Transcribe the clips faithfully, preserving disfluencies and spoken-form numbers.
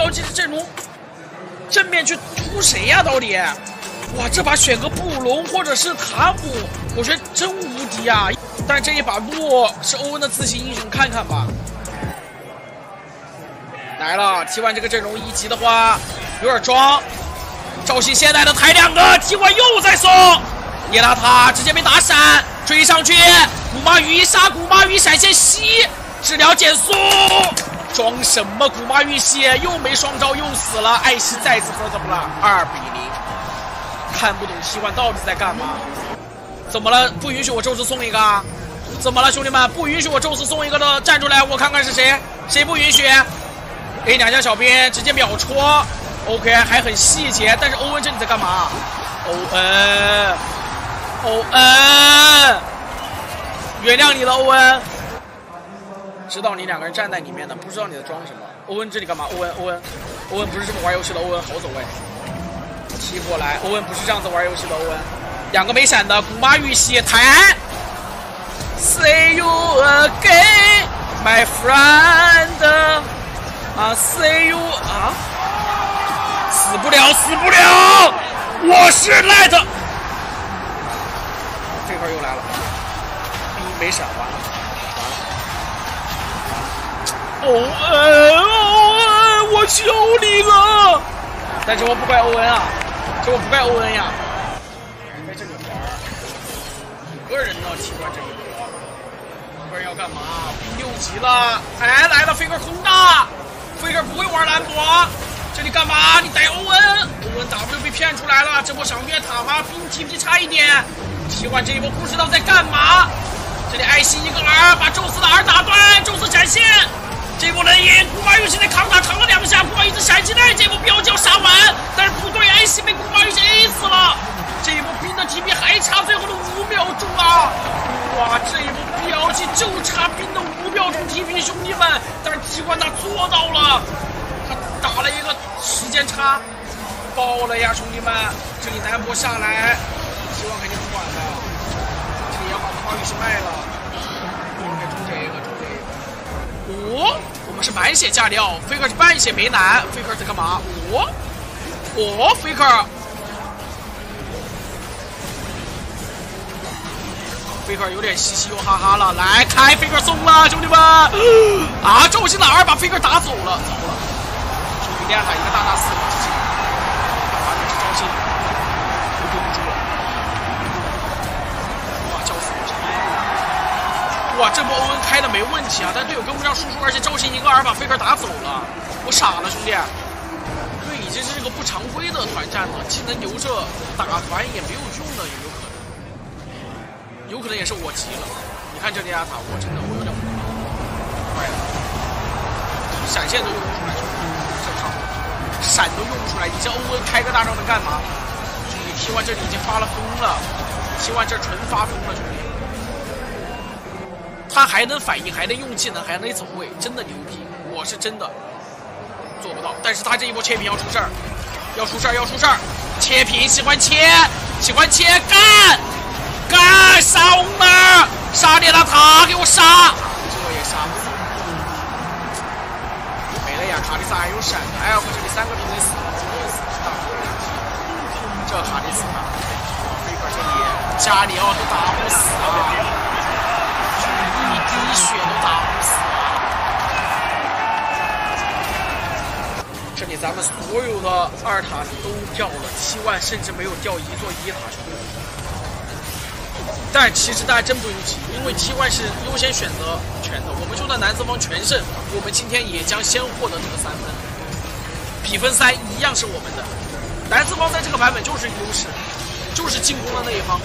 要记的阵容，正面去突谁呀、啊？到底？哇，这把选个布隆或者是塔姆，我觉得真无敌啊！但这一把洛是欧文的自信英雄，看看吧。来了 ，T 一 这个阵容一级的话有点装。赵信现在的抬两个 ，T 一 又在送，涅拉塔直接被打闪，追上去，古马鱼杀古马鱼闪现吸，治疗减速。装什么古马玉玺又没双招又死了，艾希再次 first blood 二比零，看不懂 T 一 到底在干嘛？怎么了？不允许我宙斯送一个？怎么了，兄弟们？不允许我宙斯送一个的站出来，我看看是谁？谁不允许？给两下小兵直接秒戳 ，OK 还很细节，但是欧文这里在干嘛？欧文，欧文，原谅你了，欧文。知道你两个人站在里面的，不知道你在装什么。欧文这里干嘛？欧文，欧文，欧文不是这么玩游戏的。欧文好走位，踢过来。欧文不是这样子玩游戏的。欧文，两个没闪的，古马玉玺弹。See you again, my friend. 啊 ，See you 啊，死不了，死不了！我是 Light。这块又来了，一没闪完了。欧文，欧文，我求你了！但这我不怪欧文啊，这我不怪欧文呀。在这里玩，五个人呢，奇怪这里，五个人要干嘛？六级了，哎，来了 ，Faker 空大 ，Faker 不会玩兰博，这里干嘛？你逮欧文，欧文 W 被骗出来了，这波想越塔吗？比你 T P 差一点，奇怪这一波不知道在干嘛。这里艾希一个 R 把宙斯的 R 打断，宙斯展现。这波能赢，古马玉玺在扛打扛了两下，古马一直闪进来，这波标就要杀完，但是不对，艾希被古马玉玺 A 死了。这一波冰的 T P 还差最后的五秒钟啊！哇，这一波标记就差冰的五秒钟 T P， 兄弟们，但是提款他做到了，他打了一个时间差，爆了呀，兄弟们！这里南波下来，希望肯定不管了，这里要把古马玉玺卖了。中这个，中这个。哦，我们是满血加料 ，Faker 是半血没男 ，Faker 在干嘛？哦，哦 ，Faker，Faker 有点嘻嘻又哈哈了，来开 Faker 送了，兄弟们！啊，赵信的 R 把 Faker 打走了，走了，兄弟练了一个大大四，直接打的是赵信，留不住了，哇，叫死我！哇，这波欧文开的没问题啊，但队友跟不上输出，而且赵信一个 R 把 Faker 打走了，我傻了，兄弟。对，已经是这个不常规的团战了，技能留着打团也没有用的，也有可能，有可能也是我急了。你看这里亚塔，我真的我有点坏了，闪现都用不出来，这场闪都用不出来，你这欧文开个大招能干嘛？兄弟 ，T 一 这里已经发了疯了 ，T 一 这纯发疯了，兄弟。他还能反应，还能用技能，还能走位，真的牛逼！我是真的做不到，但是他这一波切屏要出事儿，要出事儿，要出事儿！切屏喜欢切，喜欢切，干干杀欧门，杀涅拉塔，给我杀！这也杀不死，没了呀！卡莉萨还有闪，哎呀，我这里三个兵得死，真的死大这卡莉斯塔，这块这里加里奥都打不死啊！一滴血都打不死啊！这里咱们所有的二塔都掉了，七万甚至没有掉一座一塔，兄弟。但其实大家真不用急，因为 T 一 是优先选择权的，我们就算南四方全胜，我们今天也将先获得这个三分，比分三一样是我们的。南四方在这个版本就是优势，就是进攻的那一方。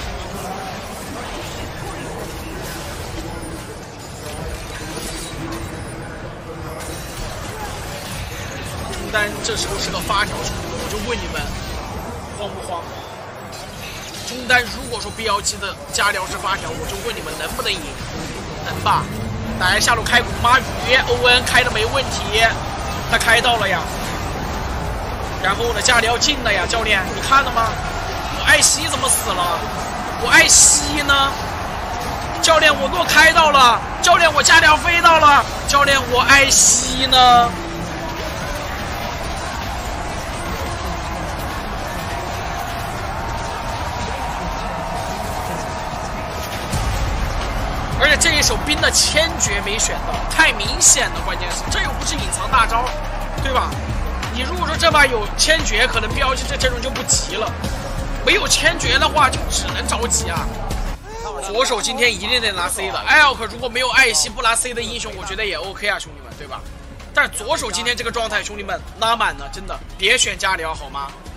但这时候是个发条，我就问你们，慌不慌？中单如果说 B 幺七的加疗是发条，我就问你们能不能赢？能吧？来下路开古马鱼，欧文开的没问题，他开到了呀。然后呢，加疗进了呀，教练你看了吗？我艾希怎么死了？我艾希呢？教练我诺开到了，教练我加疗飞到了，教练我艾希呢？ 而且这一手冰的千诀没选到，太明显了，关键是这又不是隐藏大招，对吧？你如果说这把有千诀，可能标记这阵容就不急了；没有千诀的话，就只能着急啊。左手今天一定得拿 C 的，艾奥克如果没有艾希不拿 C 的英雄，我觉得也 OK 啊，兄弟们，对吧？但是左手今天这个状态，兄弟们拉满了，真的别选加里奥好吗？